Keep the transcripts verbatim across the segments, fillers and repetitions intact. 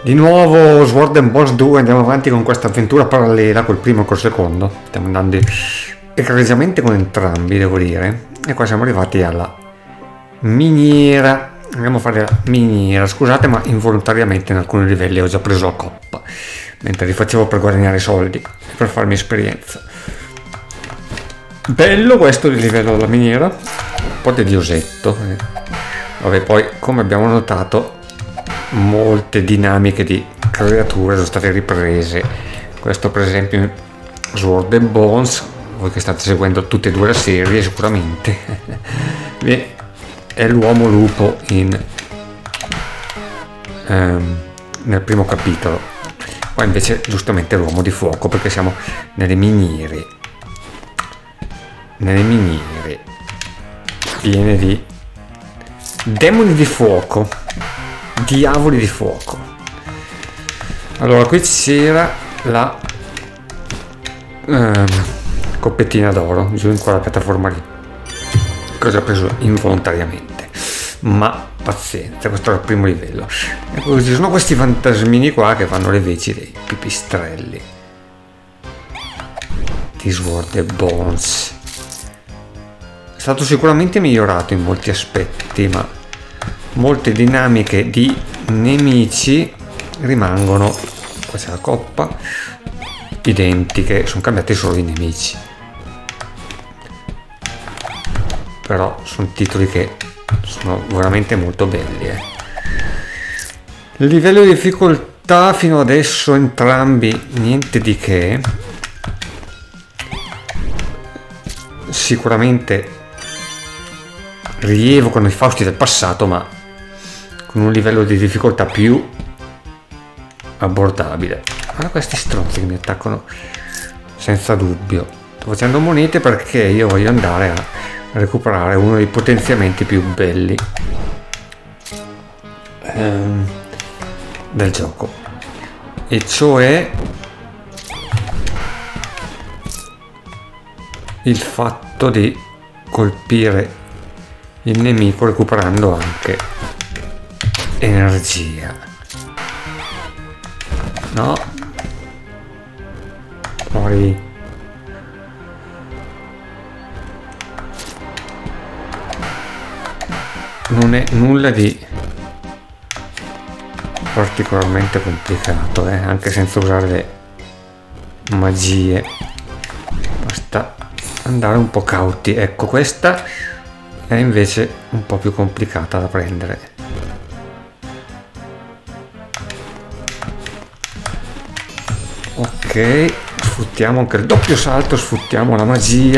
Di nuovo Sword and Bones due, andiamo avanti con questa avventura parallela col primo e col secondo. Stiamo andando egregiamente con entrambi, devo dire. E qua siamo arrivati alla miniera. Andiamo a fare la miniera. Scusate, ma involontariamente in alcuni livelli ho già preso la coppa, mentre li facevo per guadagnare soldi e per farmi esperienza. Bello questo il livello della miniera. Un po' tediosetto. Vabbè, poi come abbiamo notato molte dinamiche di creature sono state riprese. Questo per esempio in Sword and Bones, voi che state seguendo tutte e due la serie sicuramente, è l'uomo lupo in, um, nel primo capitolo. Qua invece giustamente l'uomo di fuoco, perché siamo nelle miniere nelle miniere piene di demoni di fuoco, diavoli di fuoco. Allora, qui c'era la ehm, coppettina d'oro giù in quella piattaforma lì, che ho già preso involontariamente, ma pazienza, questo era il primo livello. E poi ci sono questi fantasmini qua che fanno le veci dei pipistrelli di Sword and Bones. È stato sicuramente migliorato in molti aspetti, ma molte dinamiche di nemici rimangono, qua c'è la coppa, identiche, sono cambiati solo i nemici, però sono titoli che sono veramente molto belli. eh. Il livello di difficoltà fino adesso entrambi niente di che, sicuramente rievocano i Fausti del passato, ma con un livello di difficoltà più abbordabile. Guarda questi stronzi che mi attaccano senza dubbio. Sto facendo monete perché io voglio andare a recuperare uno dei potenziamenti più belli ehm, del gioco, e cioè il fatto di colpire il nemico recuperando anche energia. No, poi non è nulla di particolarmente complicato, eh? Anche senza usare le magie, basta andare un po' cauti. Ecco, questa è invece un po' più complicata da prendere. Ok, sfruttiamo anche il doppio salto, sfruttiamo la magia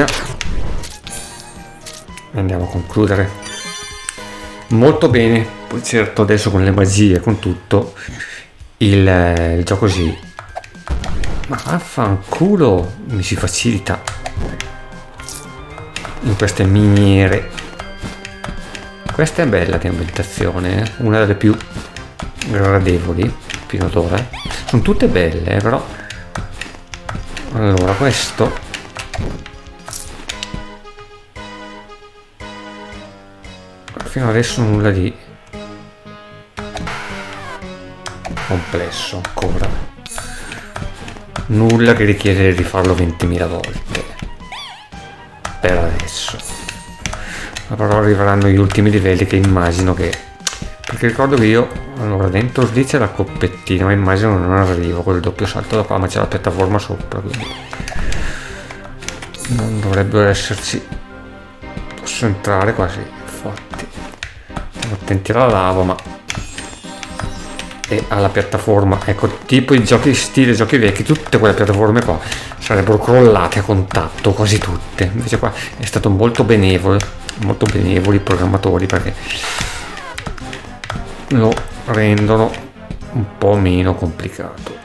e andiamo a concludere. Molto bene. Poi certo adesso con le magie, con tutto il, il gioco si, ma vaffanculo, mi si facilita in queste miniere. Questa è bella di ambientazione, eh? Una delle più gradevoli fino ad ora. Sono tutte belle, eh, però. Allora, questo fino adesso nulla di complesso ancora, nulla che richiede di rifarlo ventimila volte per adesso. Però arriveranno gli ultimi livelli, che immagino che, perché ricordo che io, allora dentro lì c'è la coppettina, ma immagino non arrivo con il doppio salto da qua, ma c'è la piattaforma sopra, quindi non dovrebbero esserci. Posso entrare quasi, infatti attenti alla lava, ma e alla piattaforma, ecco, tipo i giochi stile giochi vecchi, tutte quelle piattaforme qua sarebbero crollate a contatto, quasi tutte. Invece qua è stato molto benevolo, molto benevoli i programmatori, perché lo rendono un po' meno complicato.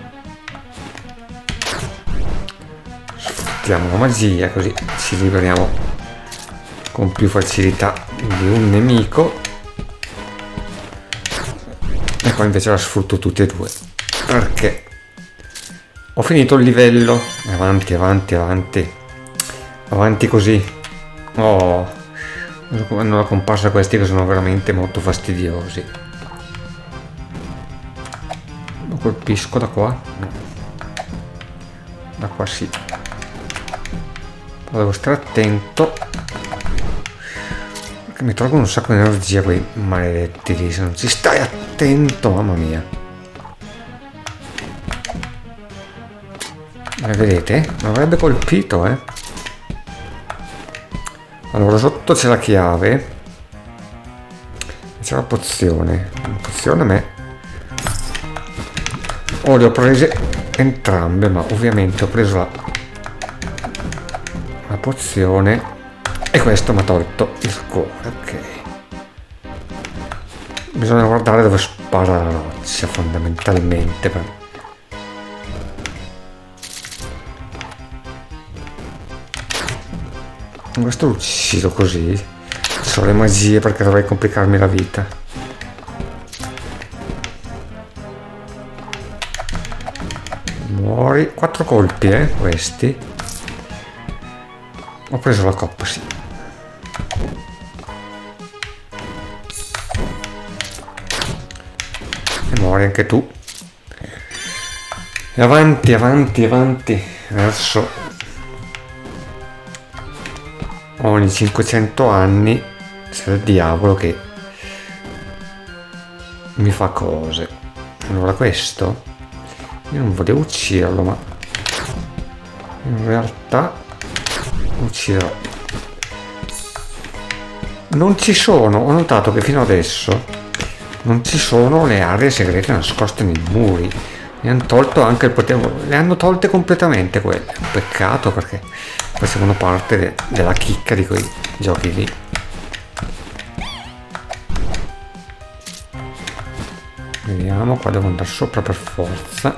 Sfruttiamo la magia così ci liberiamo con più facilità di un nemico. E qua invece la sfrutto tutte e due, perché ho finito il livello. Avanti, avanti, avanti, avanti così. Oh, hanno la comparsa questi che sono veramente molto fastidiosi. colpisco da qua? No. Da qua sì. Però devo stare attento, perché mi tolgono un sacco di energia quei maledetti lì, se non ci stai attento, mamma mia. Eh, vedete? Mi avrebbe colpito, eh. Allora, sotto c'è la chiave. C'è la pozione. La pozione a me... Oh, le ho prese entrambe, ma ovviamente ho preso la, la pozione e questo mi ha tolto il cuore. Ok. Bisogna guardare dove spara la roccia, fondamentalmente. Per... Questo l'ho ucciso così. Sono le magie perché dovrei complicarmi la vita. Muori. Quattro colpi, eh, questi. Ho preso la coppa, sì. E muori anche tu. E avanti, avanti, avanti. Verso... ogni cinquecento anni c'è il diavolo che mi fa cose. Allora questo io non volevo ucciderlo, ma in realtà ucciderò. Non ci sono, ho notato che fino adesso non ci sono le aree segrete nascoste nei muri. Mi hanno tolto anche il potere, le hanno tolte completamente quelle. È un peccato perché facevano parte de della chicca di quei giochi lì. Vediamo, qua devo andare sopra per forza.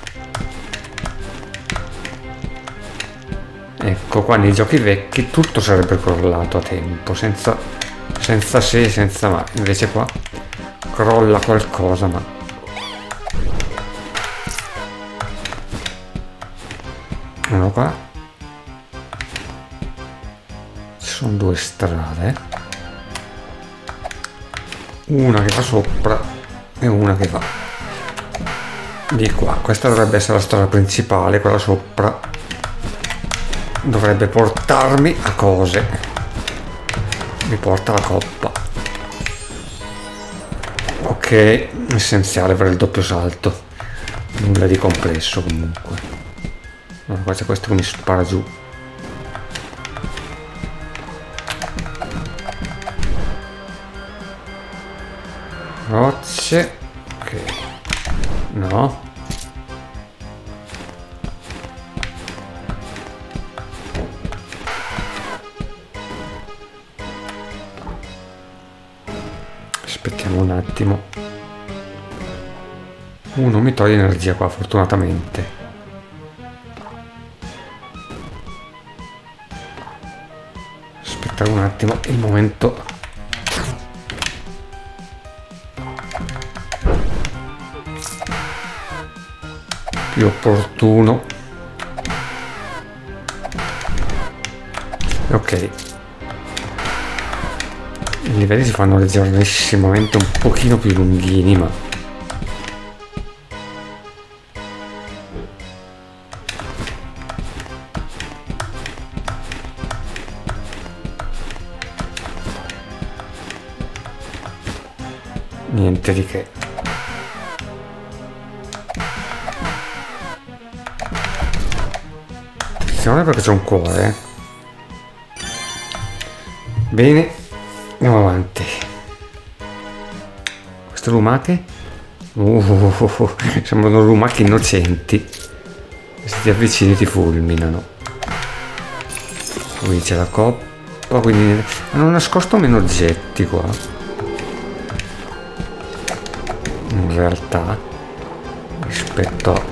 Ecco, qua nei giochi vecchi tutto sarebbe crollato a tempo, senza, senza se, senza ma. Invece qua crolla qualcosa, ma... Allora qua ci sono due strade, una che va sopra e una che va di qua. Questa dovrebbe essere la strada principale, quella sopra dovrebbe portarmi a cose, mi porta la coppa. Ok, essenziale per il doppio salto, nulla di complesso comunque. No, qua c'è questo che mi spara giù. Rocce. Ok. No. Aspettiamo un attimo. Uno mi toglie energia qua, fortunatamente. Un attimo, il momento più opportuno. Ok, i livelli si fanno leggerissimamente un pochino più lunghini, ma niente di che. Attenzione perché c'è un cuore, eh. Bene, andiamo avanti. Queste lumache? Uh, sembrano lumache innocenti. Se ti avvicini ti fulminano. Qui c'è la coppa, quindi hanno nascosto meno oggetti qua. In realtà rispetto a...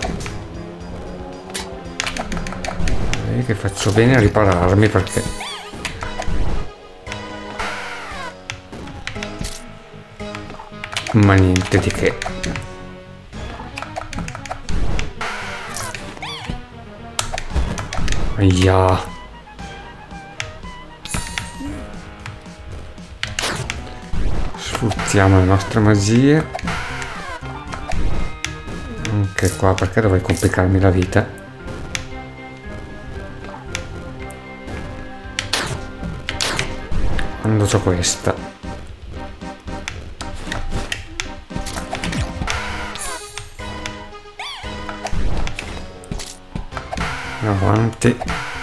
Vedi che faccio bene a ripararmi perché ma niente di che. Aia. Sfruttiamo le nostre magie. anche qua, perché dovrei complicarmi la vita. Quando c'ho questa. Avanti.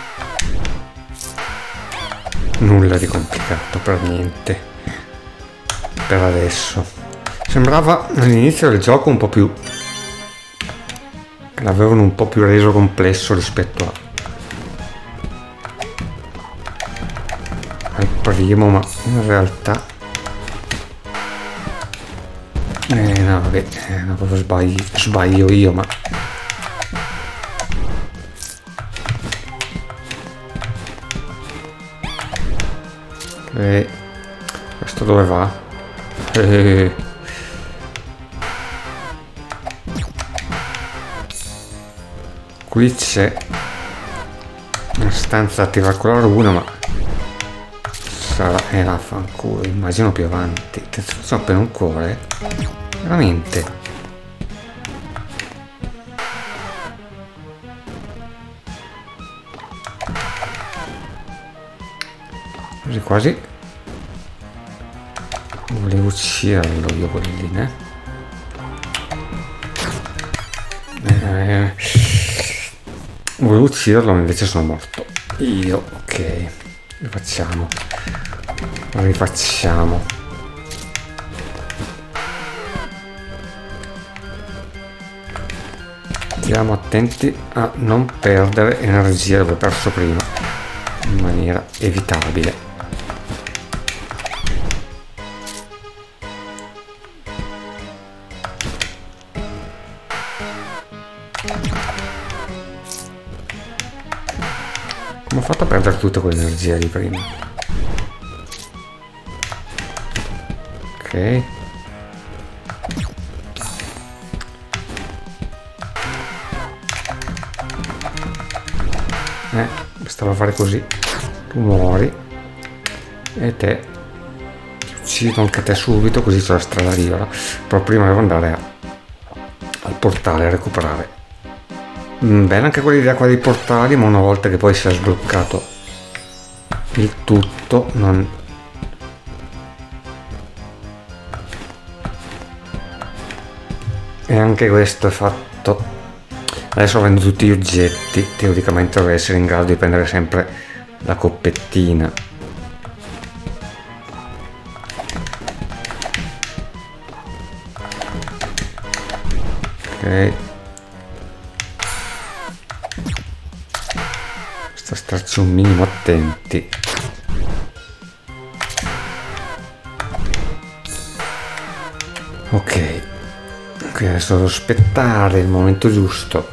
Nulla di complicato, per niente. Per adesso. Sembrava all'inizio del gioco un po' più... l'avevano un po' più reso complesso rispetto a... al primo, ma in realtà... Eh no, vabbè, eh, no, proprio sbaglio, sbaglio io, ma... Ok, questo dove va? Eh... Qui c'è una stanza da tirare con la runa, ma sarà... eh là, fanculo, immagino più avanti. Sono appena un cuore? Veramente? Quasi quasi volevo ucciderlo io quelli, eh? Eh, volevo ucciderlo, ma invece sono morto io. Ok, rifacciamo, rifacciamo. Stiamo attenti a non perdere energia dove ho perso prima in maniera evitabile. Come ho fatto a perdere tutta quell'energia di prima? Ok. Eh, bastava fare così. Tu muori. E te. Ti uccido anche te subito, così c'è la strada libera. Però prima devo andare a, al portale a recuperare. Bene anche quell'idea qua dei portali, ma una volta che poi si è sbloccato il tutto non... e anche questo è fatto. Adesso avendo tutti gli oggetti teoricamente dovrei essere in grado di prendere sempre la coppettina. Ok, starci un minimo attenti. Ok, qui adesso devo aspettare il momento giusto.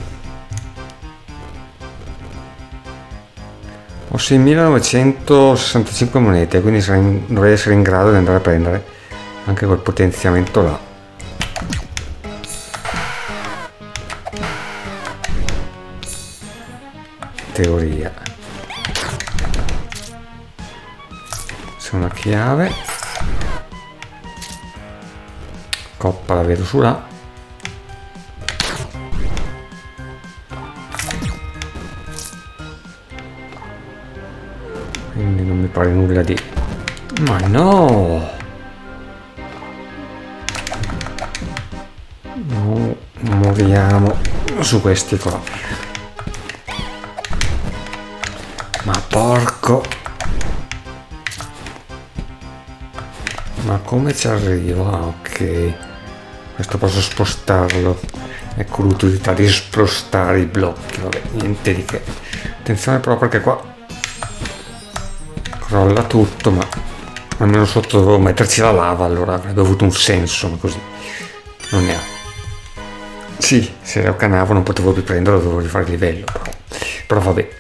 Ho seimilanovecentosessantacinque monete, quindi in, dovrei essere in grado di andare a prendere anche quel potenziamento là. Teoria. C'è una chiave, coppa la vedo su là. Quindi non mi pare nulla di... ma no, no, moriamo su questi qua. Ma porco, ma come ci arrivo? Ah, ok, questo posso spostarlo. Ecco l'utilità di spostare i blocchi. Vabbè, niente di che. Attenzione però, perché qua crolla tutto, ma almeno sotto dovevo metterci la lava, allora avrebbe avuto un senso, ma così non ne ha. Sì, se lo canavo non potevo riprenderlo, dovevo rifare il livello, però, però vabbè.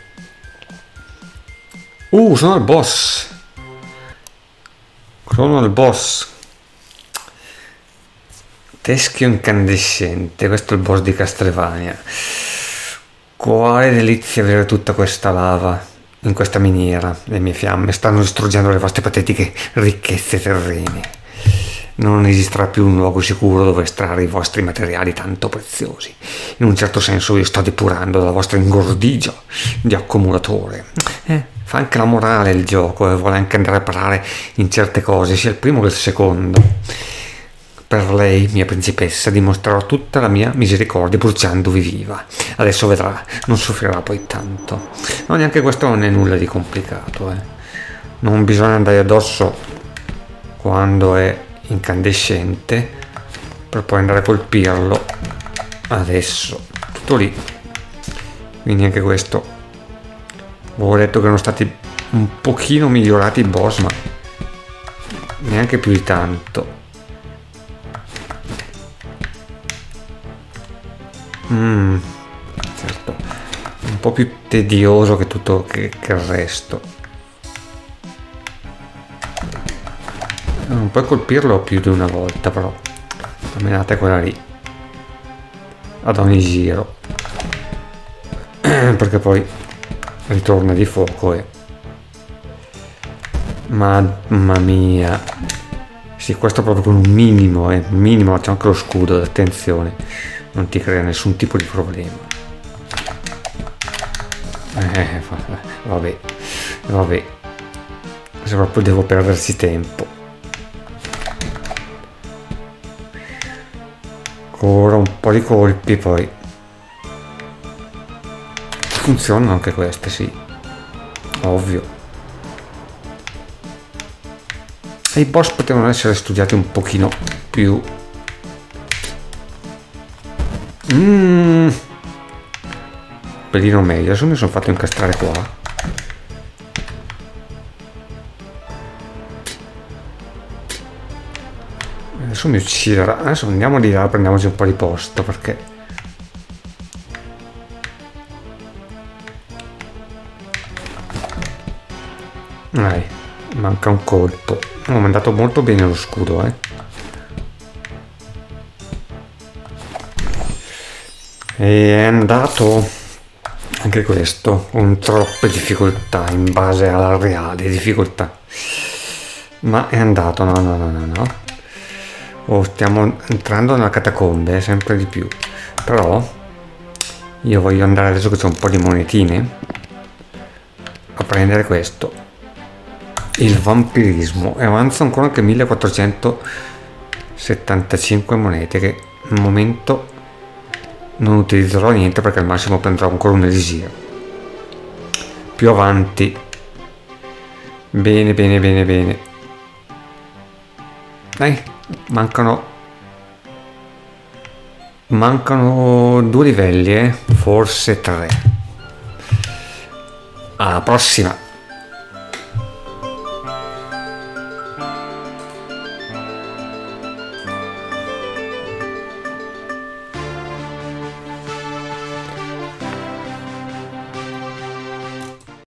Uh, sono al boss. Sono al boss. Teschio incandescente. Questo è il boss di Castlevania. Quale delizia avere tutta questa lava in questa miniera. Le mie fiamme stanno distruggendo le vostre patetiche ricchezze terrene. non esisterà più un luogo sicuro dove estrarre i vostri materiali tanto preziosi. In un certo senso vi sto depurando dalla vostra ingordigia di accumulatore. Eh, fa anche la morale il gioco e vuole anche andare a parare in certe cose, sia il primo che il secondo. Per lei, mia principessa, dimostrerò tutta la mia misericordia bruciandovi viva. Adesso vedrà, non soffrirà poi tanto. No, neanche questo non è nulla di complicato, eh. Non bisogna andare addosso quando è incandescente per poi andare a colpirlo adesso, tutto lì. Quindi anche questo, avevo detto che erano stati un pochino migliorati i boss, ma neanche più di tanto. Mm, certo, un po' più tedioso che tutto che, che il resto. Non puoi colpirlo più di una volta, però la menata è quella lì ad ogni giro perché poi ritorna di fuoco e mamma mia, sì, questo proprio con un minimo eh, minimo c'è anche lo scudo, attenzione, non ti crea nessun tipo di problema. Eh, vabbè, vabbè, se proprio devo perdersi tempo. Ancora un po' di colpi, poi funzionano anche queste, sì, ovvio. E i boss potevano essere studiati un pochino più. Mmm, un pelino meglio. Adesso mi sono fatto incastrare qua. Adesso mi ucciderà. Adesso andiamo di là, prendiamoci un po' di posto, perché dai, manca un colpo. Ho mandato molto bene lo scudo, eh. E è andato anche questo con troppe difficoltà in base alla reale difficoltà, ma è andato. No, no, no, no, no. Oh, stiamo entrando nella catacombe, eh, sempre di più. Però io voglio andare, adesso che c'è un po' di monetine, a prendere questo, il vampirismo, e avanza ancora anche millequattrocentosettantacinque monete, che al momento non utilizzerò niente perché al massimo prenderò ancora un elisir più avanti. Bene, bene, bene, bene. Dai, mancano mancano due livelli, eh? Forse tre. Alla prossima.